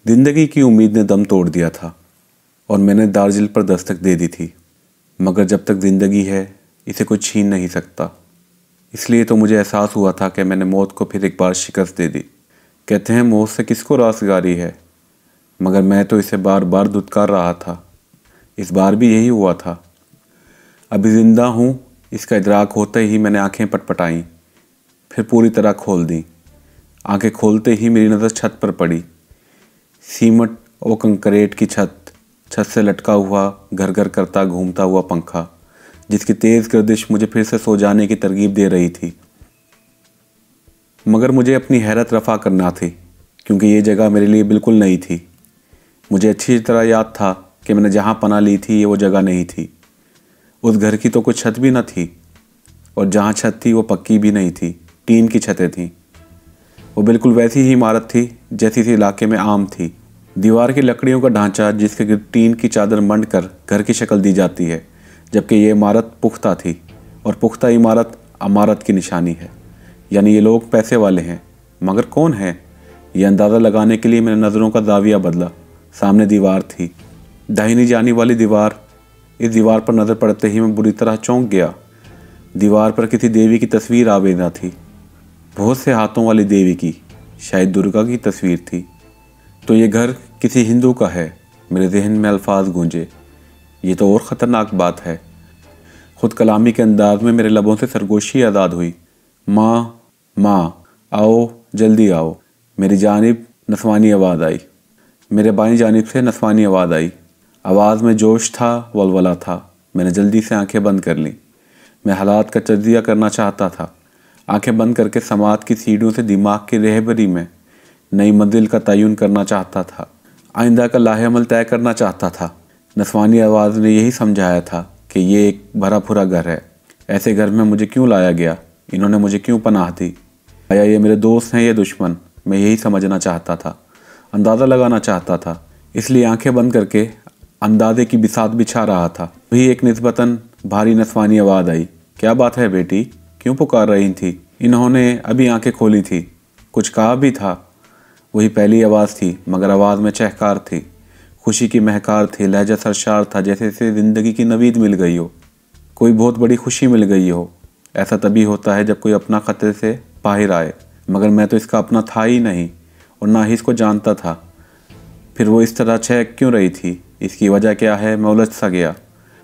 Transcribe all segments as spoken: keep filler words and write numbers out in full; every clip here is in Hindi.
जिंदगी की उम्मीद ने दम तोड़ दिया था और मैंने दार्जिल पर दस्तक दे दी थी, मगर जब तक ज़िंदगी है इसे कोई छीन नहीं सकता। इसलिए तो मुझे एहसास हुआ था कि मैंने मौत को फिर एक बार शिकस्त दे दी। कहते हैं मौत से किसको रासगारी है, मगर मैं तो इसे बार बार धुतकार रहा था। इस बार भी यही हुआ था। अभी ज़िंदा हूँ इसका इदराक होते ही मैंने आंखें पटपटाईं, फिर पूरी तरह खोल दी। आंखें खोलते ही मेरी नज़र छत पर पड़ी। सीमेंट और कंक्रीट की छत, छत से लटका हुआ घर घर करता घूमता हुआ पंखा, जिसकी तेज़ गर्दिश मुझे फिर से सो जाने की तरगीब दे रही थी। मगर मुझे अपनी हैरत रफ़ा करना थी, क्योंकि ये जगह मेरे लिए बिल्कुल नई थी। मुझे अच्छी तरह याद था कि मैंने जहाँ पनाह ली थी ये वो जगह नहीं थी। उस घर की तो कुछ छत भी न थी, और जहाँ छत थी वो पक्की भी नहीं थी, टीन की छतें थीं। वो बिल्कुल वैसी ही इमारत थी जैसी इस इलाके में आम थी। दीवार की लकड़ियों का ढांचा जिसके गिर्द टीन की चादर मंड कर घर की शक्ल दी जाती है, जबकि ये इमारत पुख्ता थी, और पुख्ता इमारत अमारत की निशानी है। यानी ये लोग पैसे वाले हैं। मगर कौन है, ये अंदाज़ा लगाने के लिए मैंने नज़रों का दाविया बदला। सामने दीवार थी, दाहिनी जानी वाली दीवार। इस दीवार पर नज़र पड़ते ही मैं बुरी तरह चौंक गया। दीवार पर किसी देवी की तस्वीर आवेदा थी, बहुत से हाथों वाली देवी की, शायद दुर्गा की तस्वीर थी। तो ये घर किसी हिंदू का है। मेरे जहन में अल्फाज गूंजे, ये तो और ख़तरनाक बात है। ख़ुद कलामी के अंदाज में मेरे लबों से सरगोशी आज़ाद हुई। माँ माँ आओ, जल्दी आओ। मेरी जानिब नस्वानी आवाज़ आई। मेरे बाईं जानिब से नस्वानी आवाज़ आई। आवाज़ में जोश था, वलवला था। मैंने जल्दी से आंखें बंद कर लीं। मैं हालात का तज्ज़िया करना चाहता था। आंखें बंद करके समात की सीढ़ियों से दिमाग की रहबरी में नई मंजिल का तयन करना चाहता था। आइंदा का लाहेअमल तय करना चाहता था। नस्वानी आवाज़ ने यही समझाया था कि ये एक भरा भुरा घर है। ऐसे घर में मुझे क्यों लाया गया, इन्होंने मुझे क्यों पनाह दी? आया ये मेरे दोस्त हैं या दुश्मन? मैं यही समझना चाहता था, अंदाज़ा लगाना चाहता था। इसलिए आंखें बंद करके अंदाजे की बिसात बिछा रहा था। वही एक निस्बतन भारी नस्वानी आवाज़ आई। क्या बात है बेटी, क्यों पुकार रही थी? इन्होंने अभी आंखें खोली थी, कुछ कहा भी था। वही पहली आवाज़ थी, मगर आवाज़ में चहकार थी, खुशी की महकार थी। लहजा सरशार था, जैसे इसे ज़िंदगी की नवीद मिल गई हो, कोई बहुत बड़ी खुशी मिल गई हो। ऐसा तभी होता है जब कोई अपना ख़तरे से बाहर आए। मगर मैं तो इसका अपना था ही नहीं, और ना ही इसको जानता था। फिर वो इस तरह छह क्यों रही थी, इसकी वजह क्या है? मैं उलझ सा गया।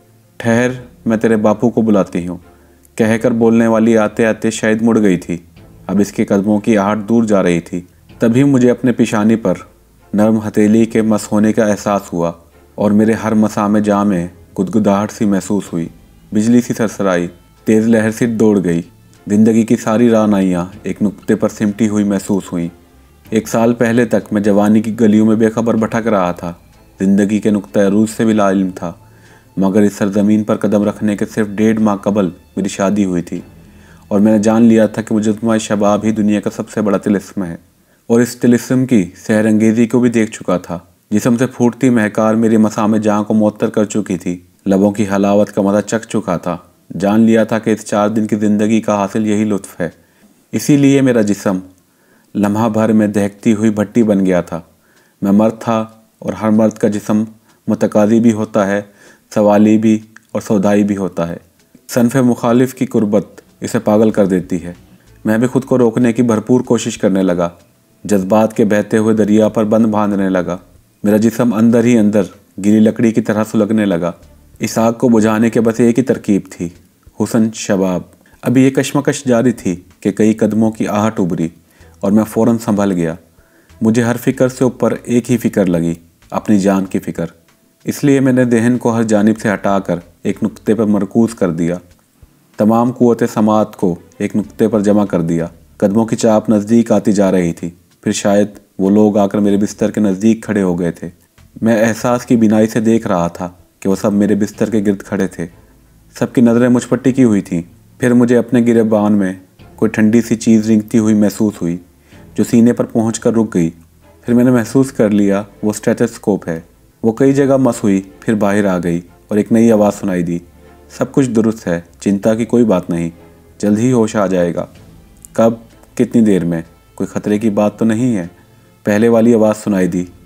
ठहर, मैं तेरे बापू को बुलाती हूँ, कहकर बोलने वाली आते आते शायद मुड़ गई थी। अब इसके कदमों की आहट दूर जा रही थी। तभी मुझे अपने पिशानी पर नरम हथेली के मस होने का एहसास हुआ, और मेरे हर मसा में जा में गुदगुदाहट सी महसूस हुई। बिजली सी सरसराई, तेज़ लहर सी दौड़ गई। ज़िंदगी की सारी राहनाइयाँ एक नुक्ते पर सिमटी हुई महसूस हुई। एक साल पहले तक मैं जवानी की गलियों में बेखबर भटक रहा था। ज़िंदगी के नुक्ता अरूज से भी लाइल्म था, मगर इस सरजमीन पर कदम रखने के सिर्फ डेढ़ माह कबल मेरी शादी हुई थी, और मैंने जान लिया था कि मुजस्समा शबाब ही दुनिया का सबसे बड़ा तिलिस्म है। और इस तिलिस्म की सहरंगेज़ी को भी देख चुका था। जिस्म से फूटती महकार मेरी मसामे जहाँ को मुअत्तर कर चुकी थी, लबों की हलावत का मज़ा चख चुका था। जान लिया था कि इस चार दिन की ज़िंदगी का हासिल यही लुत्फ़ है। इसीलिए मेरा जिस्म लम्हा भर में दहकती हुई भट्टी बन गया था। मैं मर्द था, और हर मर्द का जिस्म मुतकाज़ी भी होता है, सवाली भी और सौदाई भी होता है। सनफ़ मुखालिफ की कुर्बत इसे पागल कर देती है। मैं भी खुद को रोकने की भरपूर कोशिश करने लगा, जज्बात के बहते हुए दरिया पर बंद बांधने लगा। मेरा जिस्म अंदर ही अंदर गिरी लकड़ी की तरह सुलगने लगा। इस आग को बुझाने के बस एक ही तरकीब थी, हुस्न शबाब। अभी ये कशमकश जारी थी कि कई कदमों की आहट उभरी, और मैं फ़ौरन संभल गया। मुझे हर फिक्र से ऊपर एक ही फ़िक्र लगी, अपनी जान की फ़िक्र। इसलिए मैंने दहन को हर जानिब से हटाकर एक नुक्ते पर मरकूज़ कर दिया, तमाम क़ुव्वत समात को एक नुक्ते पर जमा कर दिया। कदमों की चाप नज़दीक आती जा रही थी। फिर शायद वो लोग आकर मेरे बिस्तर के नज़दीक खड़े हो गए थे। मैं एहसास की बिनाई से देख रहा था कि वो सब मेरे बिस्तर के गिर्द खड़े थे। सबकी नज़रें मुझ पर टिकी हुई थीं। फिर मुझे अपने गिरेबान में कोई ठंडी सी चीज़ रिंगती हुई महसूस हुई, जो सीने पर पहुँच कर रुक गई। फिर मैंने महसूस कर लिया वो स्टेथोस्कोप है। वो कई जगह मस हुई, फिर बाहर आ गई, और एक नई आवाज़ सुनाई दी। सब कुछ दुरुस्त है, चिंता की कोई बात नहीं, जल्द ही होश आ जाएगा। कब, कितनी देर में? कोई ख़तरे की बात तो नहीं है? पहले वाली आवाज़ सुनाई दी।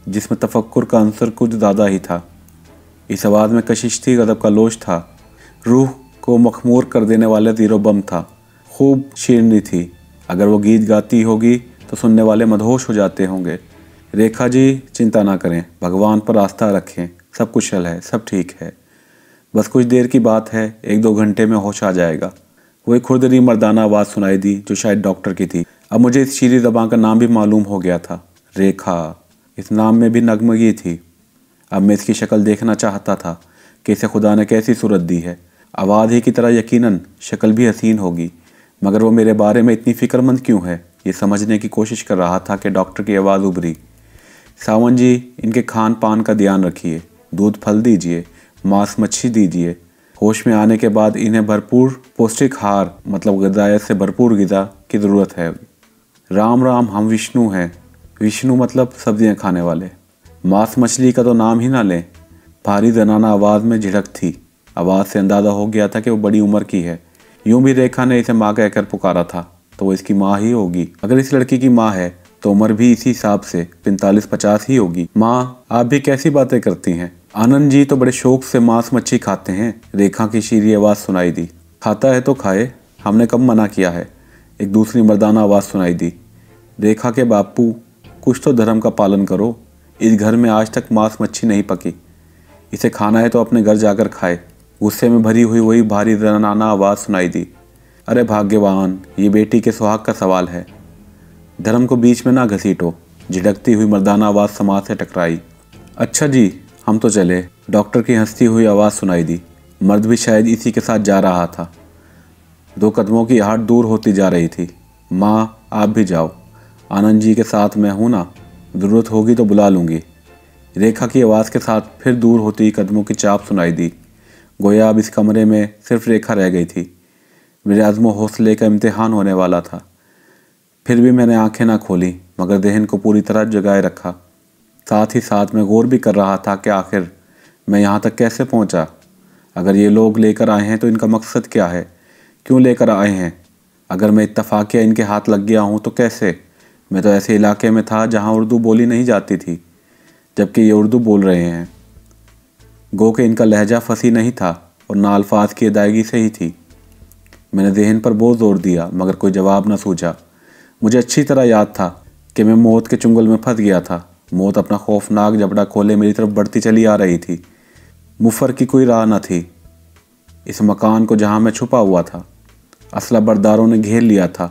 जिसमें तफक्कुर का अंसर कुछ ज़्यादा ही था। इस आवाज़ में कशिश थी, गज़ब का लोश था, रूह को मखमूर कर देने वाला ज़ीरो बम था। खूब शीरनी थी। अगर वो गीत गाती होगी तो सुनने वाले मदहोश हो जाते होंगे। रेखा जी चिंता ना करें, भगवान पर आस्था रखें, सब कुशल है, सब ठीक है, बस कुछ देर की बात है, एक दो घंटे में होश आ जाएगा। वो एक खुरदरी मर्दाना आवाज़ सुनाई दी जो शायद डॉक्टर की थी। अब मुझे इस शीरी ज़बान का नाम भी मालूम हो गया था, रेखा। इस नाम में भी नगमगी थी। अब मैं इसकी शक्ल देखना चाहता था कि इसे खुदा ने कैसी सूरत दी है। आवाज़ ही की तरह यकीनन शक्ल भी हसीन होगी, मगर वो मेरे बारे में इतनी फ़िक्रमंद क्यों है, ये समझने की कोशिश कर रहा था कि डॉक्टर की आवाज़ उभरी। सावन जी, इनके खान पान का ध्यान रखिए, दूध फल दीजिए, मांस मच्छी दीजिए। होश में आने के बाद इन्हें भरपूर पौष्टिक आहार मतलब ग़िज़ायत से भरपूर ग़िज़ा की ज़रूरत है। राम राम, हम विष्णु हैं। विष्णु मतलब सब्जियां खाने वाले। मांस मछली का तो नाम ही ना लें। भारी जनाना आवाज़ में झिड़क थी। आवाज़ से अंदाज़ा हो गया था कि वो बड़ी उम्र की है। यूं भी रेखा ने इसे माँ कहकर पुकारा था तो वो इसकी माँ ही होगी। अगर इस लड़की की माँ है तो उम्र भी इसी हिसाब से पैंतालीस पचास ही होगी। माँ, आप भी कैसी बातें करती हैं? आनंद जी तो बड़े शौक से मांस मच्छी खाते हैं। रेखा की शीरी आवाज़ सुनाई दी। खाता है तो खाए, हमने कब मना किया है? एक दूसरी मर्दाना आवाज़ सुनाई दी। रेखा के बापू, कुछ तो धर्म का पालन करो। इस घर में आज तक मांस मच्छी नहीं पकी। इसे खाना है तो अपने घर जाकर खाए। गुस्से में भरी हुई वही भारी जनाना आवाज़ सुनाई दी। अरे भाग्यवान, ये बेटी के सुहाग का सवाल है, धर्म को बीच में ना घसीटो। झिड़कती हुई मर्दाना आवाज़ समाज से टकराई। अच्छा जी, हम तो चले। डॉक्टर की हंसती हुई आवाज़ सुनाई दी। मर्द भी शायद इसी के साथ जा रहा था। दो कदमों की आहट दूर होती जा रही थी। माँ, आप भी जाओ, आनंद जी के साथ मैं हूँ ना, ज़रूरत होगी तो बुला लूँगी। रेखा की आवाज़ के साथ फिर दूर होती कदमों की चाप सुनाई दी। गोया अब इस कमरे में सिर्फ रेखा रह गई थी। मेरे अज़्म हौसले का इम्तिहान होने वाला था। फिर भी मैंने आंखें ना खोली, मगर जहन को पूरी तरह जगाए रखा। साथ ही साथ मैं गौर भी कर रहा था कि आखिर मैं यहाँ तक कैसे पहुँचा। अगर ये लोग लेकर आए हैं तो इनका मकसद क्या है, क्यों लेकर आए हैं? अगर मैं इत्तफाकिया इनके हाथ लग गया हूँ तो कैसे? मैं तो ऐसे इलाके में था जहाँ उर्दू बोली नहीं जाती थी, जबकि ये उर्दू बोल रहे हैं। गो के इनका लहजा फसी नहीं था और ना अल्फाज की अदायगी से ही थी। मैंने जहन पर बहुत जोर दिया, मगर कोई जवाब न सूझा। मुझे अच्छी तरह याद था कि मैं मौत के चुंगल में फंस गया था। मौत अपना खौफनाक जबड़ा खोले मेरी तरफ बढ़ती चली आ रही थी। मुफर की कोई राह न थी। इस मकान को जहाँ मैं छुपा हुआ था, असला बरदारों ने घेर लिया था।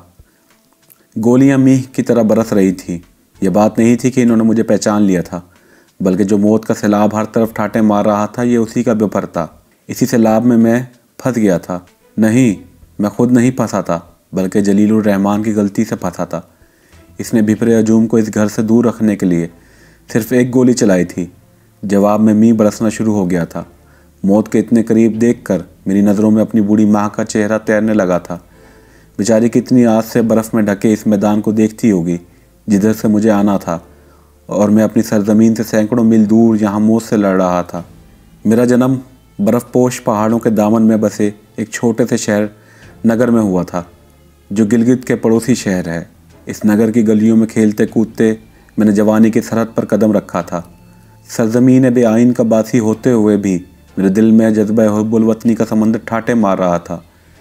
गोलियां मीह की तरह बरस रही थी। यह बात नहीं थी कि इन्होंने मुझे पहचान लिया था, बल्कि जो मौत का सैलाब हर तरफ ठाटे मार रहा था, ये उसी का बेफर था। इसी सैलाब में मैं फंस गया था। नहीं, मैं खुद नहीं फंसा था, बल्कि जलीलुर रहमान की गलती से फंसा था। इसने भिपरे हजूम को इस घर से दूर रखने के लिए सिर्फ एक गोली चलाई थी। जवाब में मींह बरसना शुरू हो गया था। मौत के इतने करीब देखकर मेरी नज़रों में अपनी बूढ़ी माँ का चेहरा तैरने लगा था। बेचारी कितनी आस से बर्फ़ में ढके इस मैदान को देखती होगी जिधर से मुझे आना था, और मैं अपनी सरजमीन से सैकड़ों मील दूर यहाँ मौत से लड़ रहा था। मेरा जन्म बर्फ़पोश पहाड़ों के दामन में बसे एक छोटे से शहर नगर में हुआ था, जो गिलगित के पड़ोसी शहर है। इस नगर की गलियों में खेलते कूदते मैंने जवानी की सरहद पर कदम रखा था। सरजमीन बेआइन का बासी होते हुए भी मेरे दिल में जज्बा हुब्बुल वतनी का समंदर ठाटे मार रहा था।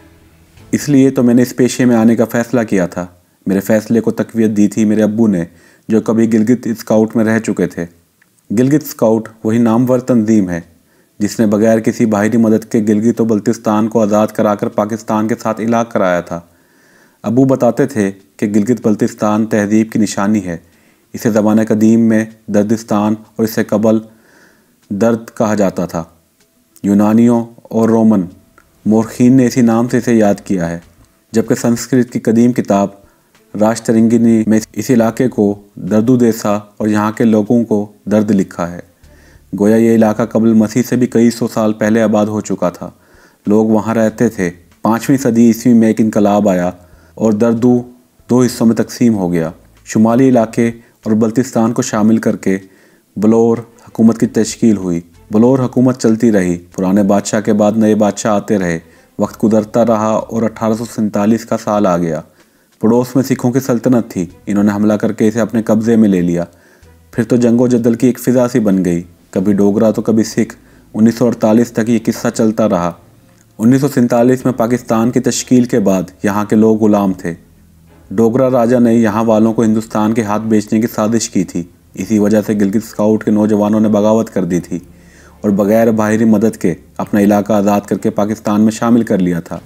इसलिए तो मैंने इस पेशे में आने का फ़ैसला किया था। मेरे फ़ैसले को तक़वियत दी थी मेरे अब्बू ने, जो कभी गिलगित स्काउट में रह चुके थे। गिलगित स्काउट वही नामवर तंजीम है जिसने बगैर किसी बाहरी मदद के गिलगित और बल्तिस्तान को आज़ाद कराकर पाकिस्तान के साथ इलाक़ कराया था। अबू बताते थे कि गिलगित बल्तिस्तान तहज़ीब की निशानी है। इसे ज़माने कदीम में दर्दिस्तान और इससे कबल दर्द कहा जाता था। यूनानियों और रोमन मोरखीन ने इसी नाम से इसे याद किया है, जबकि संस्कृत की कदीम किताब राष्ट्रंगिनी में इस इलाके को दर्दुदेसा और यहाँ के लोगों को दर्द लिखा है। गोया ये इलाका कबल मसीह से भी कई सौ साल पहले आबाद हो चुका था। लोग वहाँ रहते थे। पाँचवीं सदी ईस्वी में एक इनकलाब आया और दर्दू दो हिस्सों में तकसीम हो गया। शुमाली इलाके और बल्तिस्तान को शामिल करके बलोर हुकूमत की तश्कील हुई। बलोर हुकूमत चलती रही। पुराने बादशाह के बाद नए बादशाह आते रहे। वक्त गुजरता रहा और अठारह सौ सैंतालीस का साल आ गया। पड़ोस में सिखों की सल्तनत थी। इन्होंने हमला करके इसे अपने कब्ज़े में ले लिया। फिर तो जंगो जदल की एक फ़िज़ा सी बन गई, कभी डोगरा तो कभी सिख। उन्नीस सौ अड़तालीस तक ये किस्सा चलता रहा। उन्नीस सौ सैंतालीस में पाकिस्तान की तश्कील के बाद यहाँ के लोग गुलाम थे। डोगरा राजा ने यहाँ वालों को हिंदुस्तान के हाथ बेचने की साजिश की थी। इसी वजह से गिलगित स्काउट के नौजवानों ने बगावत कर दी थी और बगैर बाहरी मदद के अपना इलाका आज़ाद करके पाकिस्तान में शामिल कर लिया था।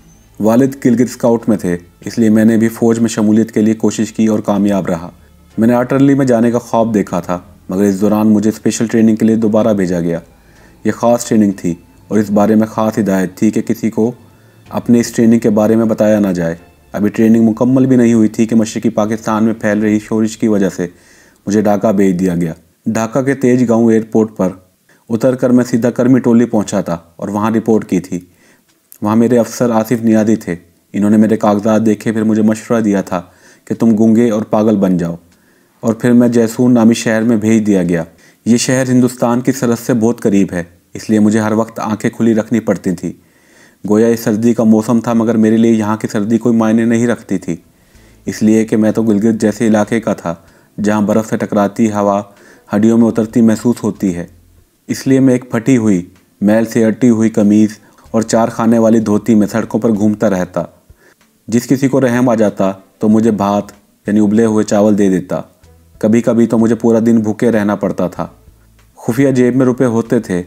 वालिद गिलगित स्काउट में थे, इसलिए मैंने भी फ़ौज में शमूलियत के लिए कोशिश की और कामयाब रहा। मैंने आर्टलरी में जाने का ख्वाब देखा था, मगर इस दौरान मुझे स्पेशल ट्रेनिंग के लिए दोबारा भेजा गया। यह ख़ास ट्रेनिंग थी और इस बारे में ख़ास हिदायत थी कि किसी को अपने इस ट्रेनिंग के बारे में बताया ना जाए। अभी ट्रेनिंग मुकम्मल भी नहीं हुई थी कि मशरक़ी पाकिस्तान में फैल रही शोरिश की वजह से मुझे ढाका भेज दिया गया। ढाका के तेज गाँव एयरपोर्ट पर उतर कर मैं सीधा कर्मी टोली पहुंचा था और वहां रिपोर्ट की थी। वहां मेरे अफसर आसिफ नियादी थे। इन्होंने मेरे कागजात देखे, फिर मुझे मशवरा दिया था कि तुम गूंगे और पागल बन जाओ, और फिर मैं जैसून नामी शहर में भेज दिया गया। ये शहर हिंदुस्तान की सरहद से बहुत करीब है, इसलिए मुझे हर वक्त आंखें खुली रखनी पड़ती थी। गोया इस सर्दी का मौसम था, मगर मेरे लिए यहाँ की सर्दी कोई मायने नहीं रखती थी, इसलिए कि मैं तो गिलगित जैसे इलाके का था जहाँ बर्फ़ से टकराती हवा हड्डियों में उतरती महसूस होती है। इसलिए मैं एक फटी हुई, मैल से अटी हुई कमीज़ और चार खाने वाली धोती में सड़कों पर घूमता रहता। जिस किसी को रहम आ जाता तो मुझे भात यानी उबले हुए चावल दे देता। कभी कभी तो मुझे पूरा दिन भूखे रहना पड़ता था। खुफिया जेब में रुपए होते थे,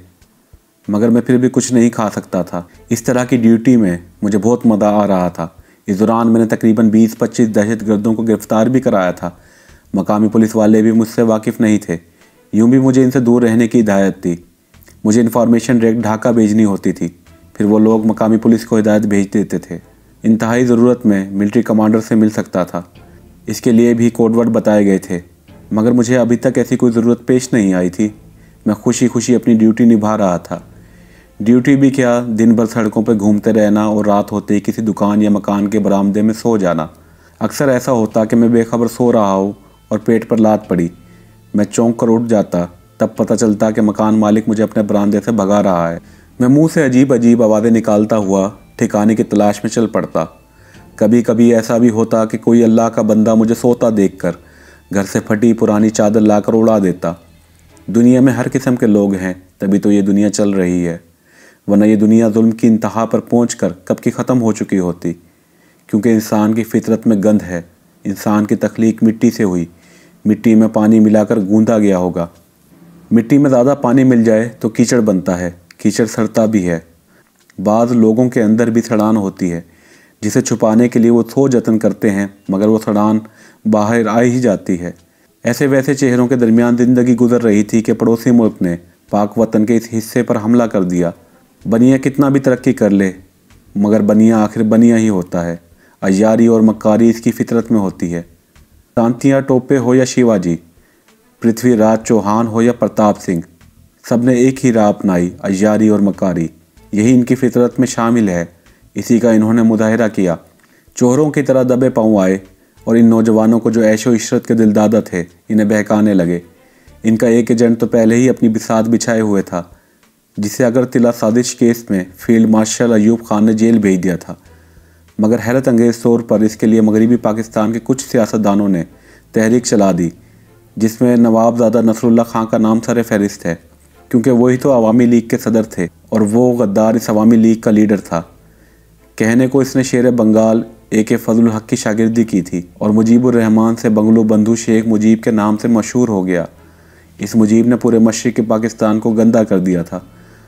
मगर मैं फिर भी कुछ नहीं खा सकता था। इस तरह की ड्यूटी में मुझे बहुत मज़ा आ रहा था। इस दौरान मैंने तकरीबन बीस पच्चीस दहशत गर्दों को गिरफ़्तार भी कराया था। मकामी पुलिस वाले भी मुझसे वाकिफ़ नहीं थे। यूँ भी मुझे इनसे दूर रहने की हिदायत थी। मुझे इन्फॉर्मेशन डायरेक्ट ढाका भेजनी होती थी, फिर वो लोग मकामी पुलिस को हिदायत भेज देते थे। इंतहाई ज़रूरत में मिलिट्री कमांडर से मिल सकता था। इसके लिए भी कोडवर्ड बताए गए थे, मगर मुझे अभी तक ऐसी कोई ज़रूरत पेश नहीं आई थी। मैं खुशी खुशी अपनी ड्यूटी निभा रहा था। ड्यूटी भी क्या, दिन भर सड़कों पर घूमते रहना और रात होते ही किसी दुकान या मकान के बरामदे में सो जाना। अक्सर ऐसा होता कि मैं बेखबर सो रहा हूँ और पेट पर लात पड़ी। मैं चौंक कर उठ जाता, तब पता चलता कि मकान मालिक मुझे अपने बरामदे से भगा रहा है। मैं मुंह से अजीब अजीब आवाज़ें निकालता हुआ ठिकाने की तलाश में चल पड़ता। कभी कभी ऐसा भी होता कि कोई अल्लाह का बंदा मुझे सोता देखकर घर से फटी पुरानी चादर लाकर उड़ा देता। दुनिया में हर किस्म के लोग हैं, तभी तो ये दुनिया चल रही है, वरना ये दुनिया जुल्म की इंतहा पर पहुंचकर कब की ख़त्म हो चुकी होती। क्योंकि इंसान की फितरत में गंध है। इंसान की तख्लीक मिट्टी से हुई, मिट्टी में पानी मिलाकर गूंदा गया होगा। मिट्टी में ज़्यादा पानी मिल जाए तो कीचड़ बनता है, कीचड़ सड़ता भी है। बाज़ लोगों के अंदर भी सड़ान होती है, जिसे छुपाने के लिए वो सौ जतन करते हैं, मगर वो सड़ान बाहर आ ही जाती है। ऐसे वैसे चेहरों के दरमियान ज़िंदगी गुजर रही थी कि पड़ोसी मुल्क ने पाक वतन के इस हिस्से पर हमला कर दिया। बनिया कितना भी तरक्की कर ले, मगर बनिया आखिर बनिया ही होता है। अय्यारी और मक्कारी इसकी फितरत में होती है। तांतिया टोपे हो या शिवाजी, पृथ्वीराज चौहान हो या प्रताप सिंह, सब ने एक ही राह अपनाई, अय्यारी और मक्कारी। यही इनकी फितरत में शामिल है। इसी का इन्होंने मुजाहिरा किया। चोरों की तरह दबे पाँव आए और इन नौजवानों को जो ऐशो इशरत के दिलदादा थे, इन्हें बहकाने लगे। इनका एक एजेंट तो पहले ही अपनी बिसात बिछाए हुए था, जिसे अगरतला साजिश केस में फील्ड मार्शल अयूब खान ने जेल भेज दिया था। मगर हैरत अंगेज़ तौर पर इसके लिए मगरबी पाकिस्तान के कुछ सियासतदानों ने तहरीक चला दी, जिसमें नवाबज़ादा नसरुल्लाह खां का नाम सर फहरिस्त है, क्योंकि वही तो अवामी लीग के सदर थे और वो गद्दार इस अवामी लीग का लीडर था। कहने को इसने शेर बंगाल ए के फजलुल हक की शागिर्दी की थी और मुजीबुर रहमान से बंगलो बंधु शेख मुजीब के नाम से मशहूर हो गया। इस मुजीब ने पूरे मशरिक़ी पाकिस्तान को गंदा कर दिया था।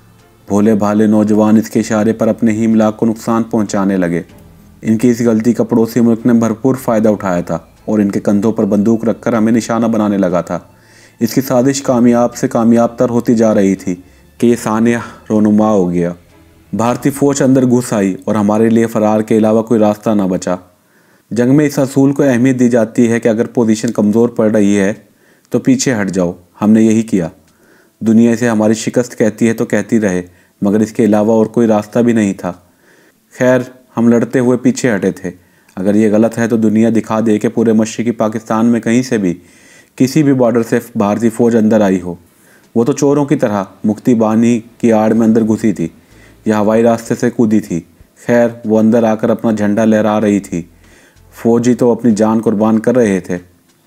भोले भाले नौजवान इसके इशारे पर अपने ही इमलाक को नुकसान पहुंचाने लगे। इनकी इस गलती का पड़ोसी मुल्क ने भरपूर फ़ायदा उठाया था और इनके कंधों पर बंदूक रखकर हमें निशाना बनाने लगा था। इसकी साजिश कामयाब से कामयाब तर होती जा रही थी कि ये सानिया रोनुमा हो गया। भारतीय फ़ौज अंदर घुस आई और हमारे लिए फ़रार के अलावा कोई रास्ता ना बचा। जंग में इस असूल को अहमियत दी जाती है कि अगर पोजीशन कमज़ोर पड़ रही है तो पीछे हट जाओ। हमने यही किया। दुनिया इसे हमारी शिकस्त कहती है तो कहती रहे, मगर इसके अलावा और कोई रास्ता भी नहीं था। खैर, हम लड़ते हुए पीछे हटे थे। अगर ये गलत है तो दुनिया दिखा दे कि पूरे मशरिक़ी पाकिस्तान में कहीं से भी किसी भी बॉर्डर से भारतीय फ़ौज अंदर आई हो। वो तो चोरों की तरह मुक्ति बानी की आड़ में अंदर घुसी थी या हवाई रास्ते से कूदी थी। खैर, वो अंदर आकर अपना झंडा लहरा रही थी। फ़ौजी तो अपनी जान कुर्बान कर रहे थे।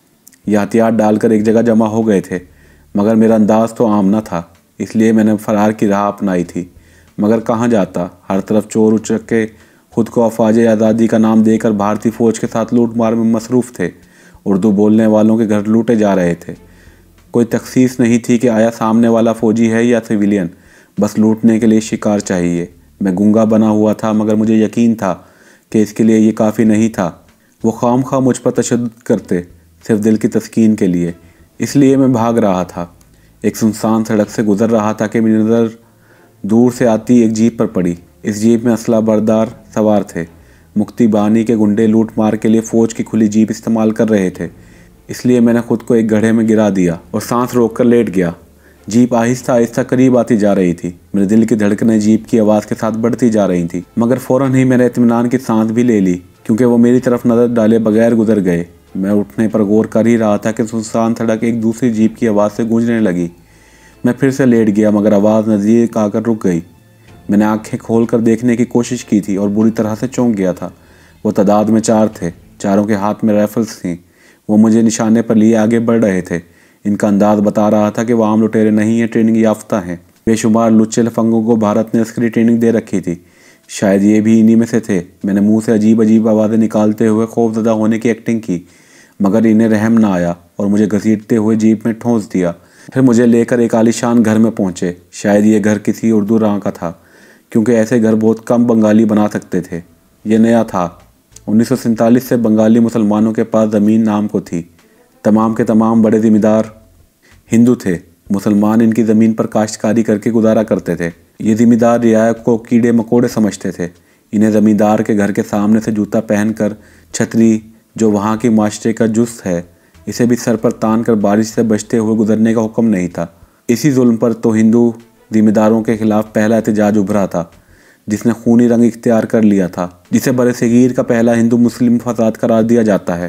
ये हथियार डालकर एक जगह जमा हो गए थे, मगर मेरा अंदाज तो आम न था, इसलिए मैंने फरार की राह अपनाई थी। मगर कहाँ जाता, हर तरफ चोर उचक के खुद को अफवाज आज़ादी का नाम देकर भारतीय फ़ौज के साथ लूट मार में मसरूफ़ थे। उर्दू बोलने वालों के घर लूटे जा रहे थे। कोई तखसीस नहीं थी कि आया सामने वाला फ़ौजी है या सिविलियन, बस लूटने के लिए शिकार चाहिए। मैं गूंगा बना हुआ था, मगर मुझे यकीन था कि इसके लिए ये काफ़ी नहीं था। वो खामखा मुझ पर तशद्दुद करते, सिर्फ दिल की तस्कीन के लिए। इसलिए मैं भाग रहा था। एक सुनसान सड़क से गुज़र रहा था कि मेरी नज़र दूर से आती एक जीप पर पड़ी। इस जीप में असला बरदार सवार थे। मुक्ति बानी के गुंडे लूट मार के लिए फ़ौज की खुली जीप इस्तेमाल कर रहे थे, इसलिए मैंने खुद को एक गड्ढे में गिरा दिया और सांस रोक कर लेट गया। जीप आहिस्ता आहिस्ता करीब आती जा रही थी। मेरे दिल की धड़कनें जीप की आवाज़ के साथ बढ़ती जा रही थी, मगर फ़ौरन ही मैंने इत्मीनान की सांस भी ले ली, क्योंकि वो मेरी तरफ नज़र डाले बगैर गुजर गए। मैं उठने पर गौर कर ही रहा था कि सुनसान सड़क एक दूसरी जीप की आवाज़ से गूंजने लगी। मैं फिर से लेट गया, मगर आवाज़ नज़दीक आकर रुक गई। मैंने आंखें खोल कर देखने की कोशिश की थी और बुरी तरह से चौंक गया था। वो तादाद में चार थे, चारों के हाथ में राइफल्स थीं। वो मुझे निशाने पर लिए आगे बढ़ रहे थे। इनका अंदाज बता रहा था कि वो आम लुटेरे नहीं हैं, ट्रेनिंग याफ्ता हैं। बेशुमार लुच्चे लफंगों को भारत ने अस्करी ट्रेनिंग दे रखी थी। शायद ये भी इन्हीं में से थे। मैंने मुंह से अजीब अजीब आवाज़ें निकालते हुए खौफजदा होने की एक्टिंग की, मगर इन्हें रहम ना आया और मुझे घसीटते हुए जीप में ठोंस दिया। फिर मुझे लेकर एक आलीशान घर में पहुँचे। शायद ये घर किसी उर्दू राह का था, क्योंकि ऐसे घर बहुत कम बंगाली बना सकते थे। ये नया था। उन्नीस सौ सैंतालीस से बंगाली मुसलमानों के पास ज़मीन नाम को थी। तमाम के तमाम बड़े ज़िम्मेदार हिंदू थे। मुसलमान इनकी ज़मीन पर काश्तकारी करके गुजारा करते थे। ये ज़िम्मेदार रियाया को कीड़े मकोड़े समझते थे। इन्हें ज़मींदार के घर के सामने से जूता पहनकर छतरी, जो वहाँ की माशरे का जुस्त है, इसे भी सर पर तान कर बारिश से बचते हुए गुजरने का हुक्म नहीं था। इसी जुल्म पर तो हिंदू ज़िम्मेदारों के खिलाफ पहला एहतजाज उभरा था, जिसने खूनी रंग इख्तियार कर लिया था, जिसे बरसगीर का पहला हिंदू मुस्लिम फसाद करार दिया जाता है।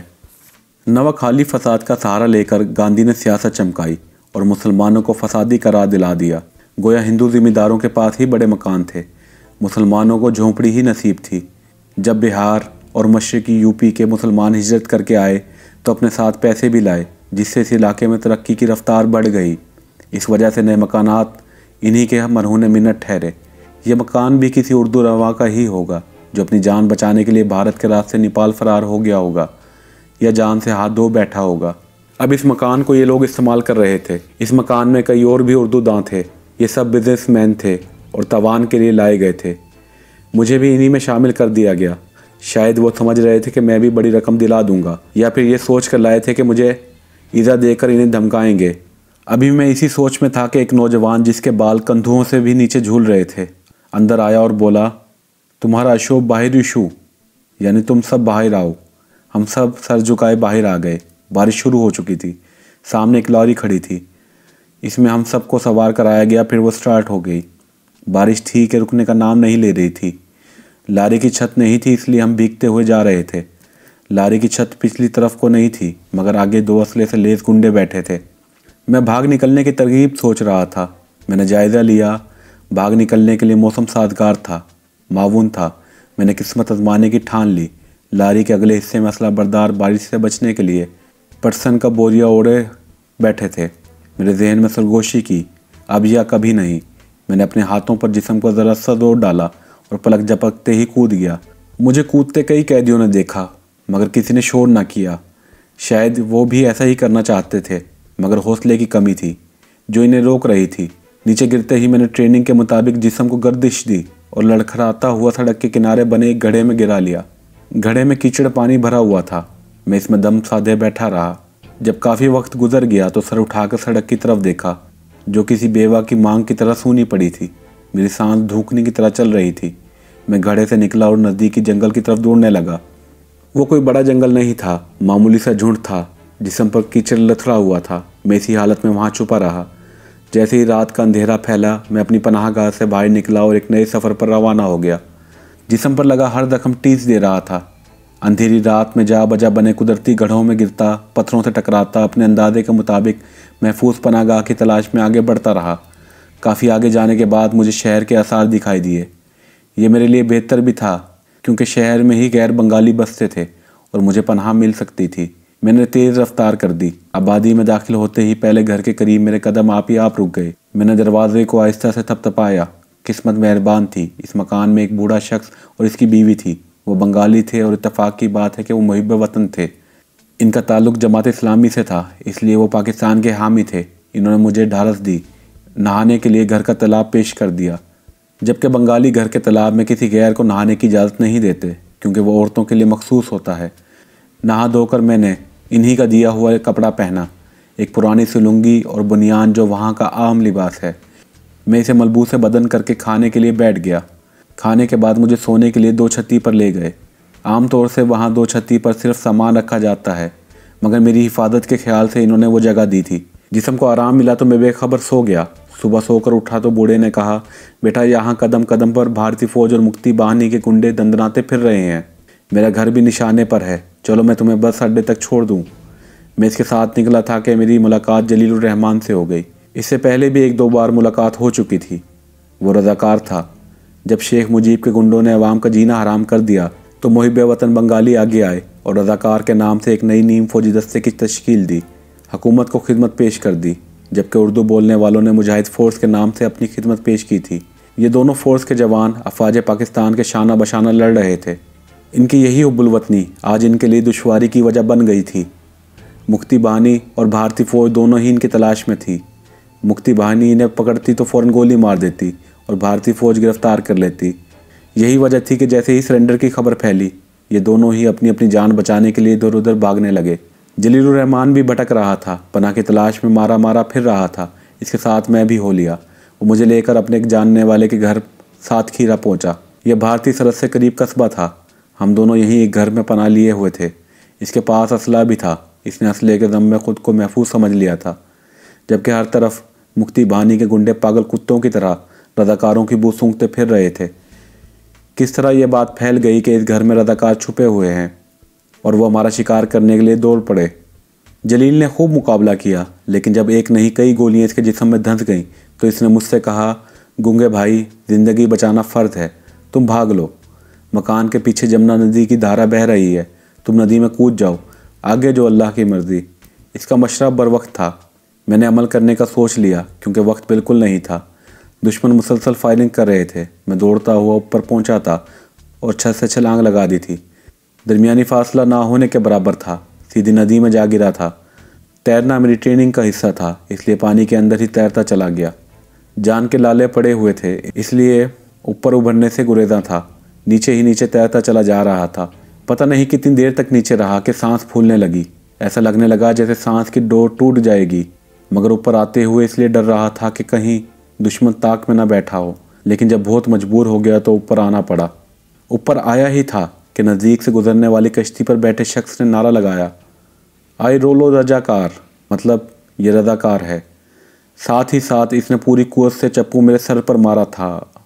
नवाखाली फसाद का सहारा लेकर गांधी ने सियासत चमकाई और मुसलमानों को फसादी करार दिला दिया। गोया हिंदू ज़िम्मेदारों के पास ही बड़े मकान थे, मुसलमानों को झोंपड़ी ही नसीब थी। जब बिहार और मशरक़ी यूपी के मुसलमान हिजरत करके आए तो अपने साथ पैसे भी लाए, जिससे इस इलाके में तरक्की की रफ्तार बढ़ गई। इस वजह से नए मकानात इन्हीं के मरहून मिन्नत ठहरे। यह मकान भी किसी उर्दू रवा का ही होगा, जो अपनी जान बचाने के लिए भारत के रास्ते नेपाल फरार हो गया होगा या जान से हाथ धो बैठा होगा। अब इस मकान को ये लोग इस्तेमाल कर रहे थे। इस मकान में कई और भी उर्दू दां थे। ये सब बिजनेसमैन थे और तवान के लिए लाए गए थे। मुझे भी इन्हीं में शामिल कर दिया गया। शायद वो समझ रहे थे कि मैं भी बड़ी रकम दिला दूंगा, या फिर ये सोच कर लाए थे कि मुझे ईज़ा देकर इन्हें धमकाएंगे। अभी मैं इसी सोच में था कि एक नौजवान, जिसके बाल कंधुओं से भी नीचे झूल रहे थे, अंदर आया और बोला, तुम्हारा अशोक बाहर इशू, यानी तुम सब बाहर आओ। हम सब सर झुकाए बाहर आ गए। बारिश शुरू हो चुकी थी। सामने एक लॉरी खड़ी थी, इसमें हम सबको सवार कराया गया। फिर वो स्टार्ट हो गई। बारिश थी कि रुकने का नाम नहीं ले रही थी। लारी की छत नहीं थी, इसलिए हम भीगते हुए जा रहे थे। लारी की छत पिछली तरफ को नहीं थी, मगर आगे दो असले से लेस गुंडे बैठे थे। मैं भाग निकलने की तरकीब सोच रहा था। मैंने जायज़ा लिया। भाग निकलने के लिए मौसम साजगार था, मावून था। मैंने किस्मत आजमाने की ठान ली। लारी के अगले हिस्से में असला बरदार बारिश से बचने के लिए पटसन का बोरिया ओढ़े बैठे थे। मेरे जहन में सरगोशी की, अब या कभी नहीं। मैंने अपने हाथों पर जिस्म को ज़रा सा जोर डाला और पलक झपकते ही कूद गया। मुझे कूदते कई कैदियों ने देखा, मगर किसी ने शोर ना किया। शायद वो भी ऐसा ही करना चाहते थे, मगर हौसले की कमी थी जो इन्हें रोक रही थी। नीचे गिरते ही मैंने ट्रेनिंग के मुताबिक जिस्म को गर्दिश दी और लड़खड़ाता हुआ सड़क के किनारे बने एक घड़े में गिरा लिया। घड़े में कीचड़ पानी भरा हुआ था। मैं इसमें दम साधे बैठा रहा। जब काफ़ी वक्त गुजर गया तो सर उठाकर सड़क की तरफ देखा, जो किसी बेवा की मांग की तरह सूनी पड़ी थी। मेरी सांस धूकने की तरह चल रही थी। मैं घड़े से निकला और नज़दीकी जंगल की तरफ दौड़ने लगा। वो कोई बड़ा जंगल नहीं था, मामूली सा झुंड था जिस्म पर कीचड़ लथड़ा हुआ था। मैं इसी हालत में वहाँ छुपा रहा। जैसे ही रात का अंधेरा फैला, मैं अपनी पनाहगाह से बाहर निकला और एक नए सफ़र पर रवाना हो गया। जिस्म पर लगा हर जख्म टीस दे रहा था। अंधेरी रात में जा बजा बने कुदरती गढ़ों में गिरता, पत्थरों से टकराता, अपने अंदाजे के मुताबिक महफूज पनाहगाह की तलाश में आगे बढ़ता रहा। काफ़ी आगे जाने के बाद मुझे शहर के आसार दिखाई दिए। ये मेरे लिए बेहतर भी था, क्योंकि शहर में ही गैर बंगाली बसते थे और मुझे पनाह मिल सकती थी। मैंने तेज़ रफ्तार कर दी। आबादी में दाखिल होते ही पहले घर के करीब मेरे कदम आप ही आप रुक गए। मैंने दरवाजे को आहिस्ता से थपथपाया। किस्मत मेहरबान थी, इस मकान में एक बूढ़ा शख्स और इसकी बीवी थी। वो बंगाली थे और इत्तेफाक की बात है कि वो मुहिब वतन थे। इनका ताल्लुक़ जमात इस्लामी से था, इसलिए वो पाकिस्तान के हामी थे। इन्होंने मुझे ढारस दी, नहाने के लिए घर का तालाब पेश कर दिया, जबकि बंगाली घर के तालाब में किसी गैर को नहाने की इजाज़त नहीं देते, क्योंकि वो औरतों के लिए मखसूस होता है। नहा धोकर मैंने इन्हीं का दिया हुआ एक कपड़ा पहना, एक पुरानी सी लुंगी और बनियान जो वहाँ का आम लिबास है। मैं इसे मलबूस से बदन करके खाने के लिए बैठ गया। खाने के बाद मुझे सोने के लिए दो छत्ती पर ले गए। आम तौर से वहाँ दो छत्ती पर सिर्फ सामान रखा जाता है, मगर मेरी हिफाजत के ख्याल से इन्होंने वो जगह दी थी। जिस्म को आराम मिला तो मैं बेखबर सो गया। सुबह सोकर उठा तो बूढ़े ने कहा, बेटा यहाँ कदम कदम पर भारतीय फ़ौज और मुक्ति बाहिनी के गुंडे दंदनाते फिर रहे हैं। मेरा घर भी निशाने पर है, चलो मैं तुम्हें बस अड्डे तक छोड़ दूँ। मैं इसके साथ निकला था कि मेरी मुलाकात जलीलुर रहमान से हो गई। इससे पहले भी एक दो बार मुलाकात हो चुकी थी। वो रज़ाकार था। जब शेख मुजीब के गुंडों ने अवाम का जीना हराम कर दिया तो मुहिब वतन बंगाली आगे आए और रज़ाकार के नाम से एक नई नीम फौजी दस्ते की तश्कील दी। हुकूमत को खिदमत पेश कर दी, जबकि उर्दू बोलने वालों ने मुजाहिद फ़ोर्स के नाम से अपनी खिदमत पेश की थी। ये दोनों फ़ोर्स के जवान अफवाज पाकिस्तान के शाना बशाना लड़ रहे थे। इनकी यही हुब्बुल वतनी आज इनके लिए दुश्वारी की वजह बन गई थी। मुक्ति बाहिनी और भारतीय फ़ौज दोनों ही इनकी तलाश में थी। मुक्ति बाहिनी इन्हें पकड़ती तो फ़ौरन गोली मार देती और भारतीय फ़ौज गिरफ्तार कर लेती। यही वजह थी कि जैसे ही सरेंडर की खबर फैली, ये दोनों ही अपनी अपनी जान बचाने के लिए इधर उधर भागने लगे। जलीलुर रहमान भी भटक रहा था, पनाह की तलाश में मारा मारा फिर रहा था। इसके साथ मैं भी हो लिया। वो मुझे लेकर अपने एक जानने वाले के घर सात खीरा पहुंचा। यह भारतीय सरहद से करीब कस्बा था। हम दोनों यहीं एक घर में पनाह लिए हुए थे। इसके पास असला भी था। इसने असले के दम में ख़ुद को महफूज समझ लिया था, जबकि हर तरफ मुक्ति बाहिनी के गुंडे पागल कुत्तों की तरह रज़ाकारों की बू सूंघते फिर रहे थे। किस तरह यह बात फैल गई कि इस घर में रज़ाकार छुपे हुए हैं और वो हमारा शिकार करने के लिए दौड़ पड़े। जलील ने खूब मुकाबला किया, लेकिन जब एक नहीं कई गोलियां इसके जिस्म में धंस गईं तो इसने मुझसे कहा, गूंगे भाई, ज़िंदगी बचाना फ़र्ज़ है, तुम भाग लो। मकान के पीछे जमुना नदी की धारा बह रही है, तुम नदी में कूद जाओ, आगे जो अल्लाह की मर्ज़ी। इसका मशरा बर वक्त था। मैंने अमल करने का सोच लिया, क्योंकि वक्त बिल्कुल नहीं था। दुश्मन मुसलसल फायरिंग कर रहे थे। मैं दौड़ता हुआ ऊपर पहुंचा था और छत से छलांग लगा दी थी। दरमियानी फासला ना होने के बराबर था। सीधी नदी में जा गिरा था। तैरना मेरी ट्रेनिंग का हिस्सा था, इसलिए पानी के अंदर ही तैरता चला गया। जान के लाले पड़े हुए थे, इसलिए ऊपर उभरने से गुरेजा था। नीचे ही नीचे तैरता चला जा रहा था। पता नहीं कितनी देर तक नीचे रहा कि सांस फूलने लगी। ऐसा लगने लगा जैसे सांस की डोर टूट जाएगी, मगर ऊपर आते हुए इसलिए डर रहा था कि कहीं दुश्मन ताक में ना बैठा हो। लेकिन जब बहुत मजबूर हो गया तो ऊपर आना पड़ा। ऊपर आया ही था कि नज़दीक से गुजरने वाली कश्ती पर बैठे शख्स ने नारा लगाया, आई रोलो रजाकार, मतलब ये रज़ाकार है। साथ ही साथ इसने पूरी कुव्वत से चप्पू मेरे सर पर मारा था।